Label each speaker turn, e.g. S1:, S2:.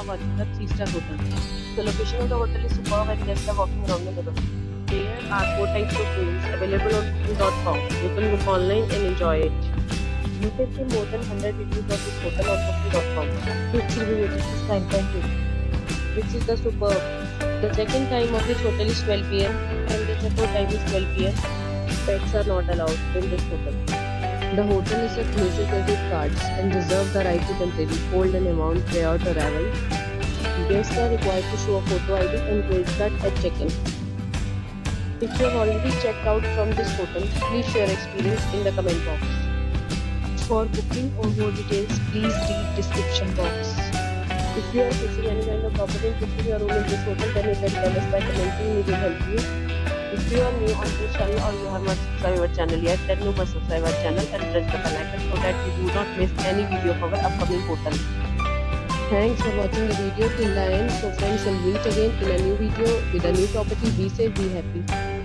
S1: watching a 3-star hotel. The location of the hotel is superb and guests are walking around the neighborhood. There are 4 types of rooms available on booking.com. You can book online and enjoy it. You can see more than 100 reviews of this hotel on booking.com. Its review rating is 9.2, which is the superb. The check-in time of this hotel is 12 p.m. and the check-out time is 12 p.m. Pets are not allowed in this hotel. The hotel accepts major credit cards and reserves the right to temporarily hold an amount prior to arrival. Guests are required to show a photo ID and credit card at check-in. If you have already checked out from this hotel, please share your experience in the comment box. For booking or more details, please read description box. If you are facing any kind of problem in booking your room in this hotel, then you can tell us by commenting. We will help you. If you are new on this channel or you have not subscribed our channel yet, then you must subscribe our channel and press the bell icon so that you do not miss any video of our upcoming hotel. Thanks for watching the video till the end. So friends, we'll meet again in a new video with a new property. Be safe, be happy.